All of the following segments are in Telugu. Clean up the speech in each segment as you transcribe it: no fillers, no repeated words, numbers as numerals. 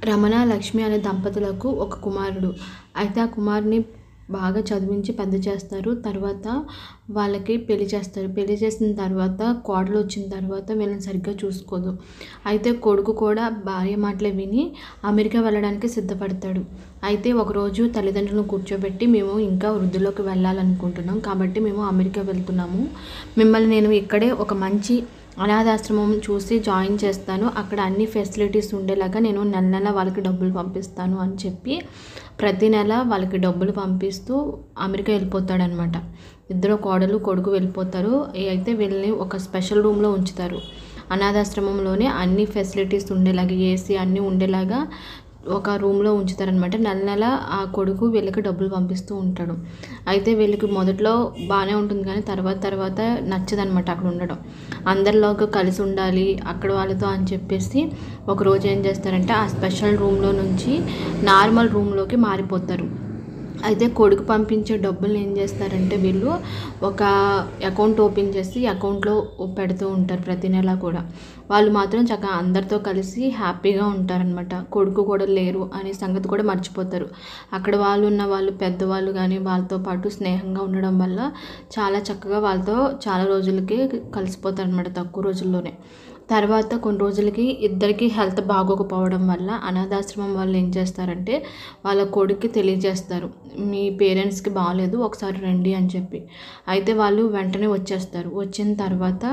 రమణ, లక్ష్మి అనే దంపతులకు ఒక కుమారుడు. అయితే ఆ కుమారుడిని బాగా చదివించి పెద్ద చేస్తారు. తర్వాత వాళ్ళకి పెళ్లి చేస్తారు. పెళ్లి చేసిన తర్వాత కోడలు వచ్చిన తర్వాత వీళ్ళని సరిగ్గా చూసుకోదు. అయితే కొడుకు కూడా భార్య మాటలే విని అమెరికా వెళ్ళడానికి సిద్ధపడతాడు. అయితే ఒకరోజు తల్లిదండ్రులను కూర్చోబెట్టి, మేము ఇంకా వృద్ధిలోకి వెళ్ళాలనుకుంటున్నాం కాబట్టి మేము అమెరికా వెళ్తున్నాము. మిమ్మల్ని నేను ఇక్కడే ఒక మంచి అనాథాశ్రమం చూసి జాయిన్ చేస్తాను. అక్కడ అన్ని ఫెసిలిటీస్ ఉండేలాగా నేను నెల నెల వాళ్ళకి డబ్బులు పంపిస్తాను అని చెప్పి ప్రతి నెల వాళ్ళకి డబ్బులు పంపిస్తూ అమెరికా వెళ్ళిపోతాడనమాట. ఇద్దరు కోడలు కొడుకు వెళ్ళిపోతారు. అయితే వీళ్ళని ఒక స్పెషల్ రూమ్లో ఉంచుతారు. అనాథాశ్రమంలోనే అన్ని ఫెసిలిటీస్ ఉండేలాగా, ఏసీ అన్నీ ఉండేలాగా ఒక రూమ్లో ఉంచుతారనమాట. నెల నెల ఆ కొడుకు వీళ్ళకి డబ్బులు పంపిస్తూ ఉంటాడు. అయితే వీళ్ళకి మొదట్లో బాగానే ఉంటుంది, కానీ తర్వాత నచ్చదనమాట అక్కడ ఉండడం. అందరిలోకి కలిసి ఉండాలి అక్కడ వాళ్ళతో అని చెప్పేసి ఒకరోజు ఏం చేస్తారంటే ఆ స్పెషల్ రూమ్లో నుంచి నార్మల్ రూమ్లోకి మారిపోతారు. అయితే కొడుకు పంపించే డబ్బులు ఏం చేస్తారంటే వీళ్ళు ఒక అకౌంట్ ఓపెన్ చేసి అకౌంట్లో పెడుతూ ఉంటారు ప్రతి నెల కూడా. వాళ్ళు మాత్రం చక్కగా అందరితో కలిసి హ్యాపీగా ఉంటారనమాట. కొడుకు కూడా లేరు అనే సంగతి కూడా మర్చిపోతారు. అక్కడ వాళ్ళు పెద్దవాళ్ళు కానీ వాళ్ళతో పాటు స్నేహంగా ఉండడం వల్ల చాలా చక్కగా వాళ్ళతో చాలా రోజులకి కలిసిపోతారు అనమాట, తక్కువ రోజుల్లోనే. తర్వాత కొన్ని రోజులకి ఇద్దరికి హెల్త్ బాగోకపోవడం వల్ల అనాథాశ్రమం వాళ్ళు ఏం చేస్తారంటే వాళ్ళ కొడుక్కి తెలియజేస్తారు, మీ పేరెంట్స్కి బాగాలేదు ఒకసారి రండి అని చెప్పి. అయితే వాళ్ళు వెంటనే వచ్చేస్తారు. వచ్చిన తర్వాత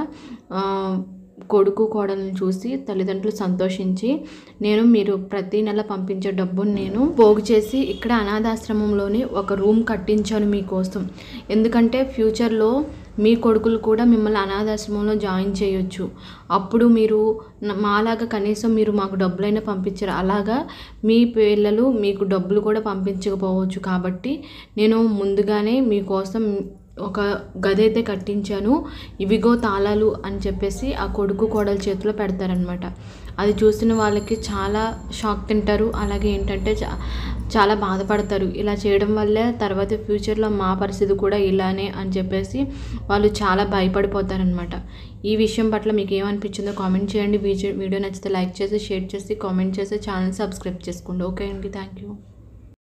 కొడుకు కోడలను చూసి తల్లిదండ్రులు సంతోషించి, మీరు ప్రతి నెల పంపించే డబ్బును నేను పోగు చేసి ఇక్కడ అనాథాశ్రమంలోని ఒక రూమ్ కట్టించాను మీకోసం. ఎందుకంటే ఫ్యూచర్లో మీ కొడుకులు కూడా మిమ్మల్ని అనాథాశ్రమంలో జాయిన్ చేయొచ్చు. అప్పుడు మీరు మాలాగా కనీసం మీరు మాకు డబ్బులైనా పంపించారు, అలాగా మీ పిల్లలు మీకు డబ్బులు కూడా పంపించకపోవచ్చు. కాబట్టి నేను ముందుగానే మీకోసం ఒక గది అయితే కట్టించాను, ఇవిగో తాళాలు అని చెప్పేసి ఆ కొడుకు కోడల చేతిలో పెడతారనమాట. అది చూసిన వాళ్ళకి చాలా షాక్ తింటారు. అలాగే ఏంటంటే చాలా బాధపడతారు. ఇలా చేయడం వల్లే తర్వాత ఫ్యూచర్లో మా పరిస్థితి కూడా ఇలానే అని చెప్పేసి వాళ్ళు చాలా భయపడిపోతారనమాట. ఈ విషయం పట్ల మీకు ఏమనిపించిందో కామెంట్ చేయండి. వీడియో నచ్చితే లైక్ చేసి, షేర్ చేసి, కామెంట్ చేసి, ఛానల్ సబ్స్క్రైబ్ చేసుకోండి. ఓకే అండి, థ్యాంక్ యూ.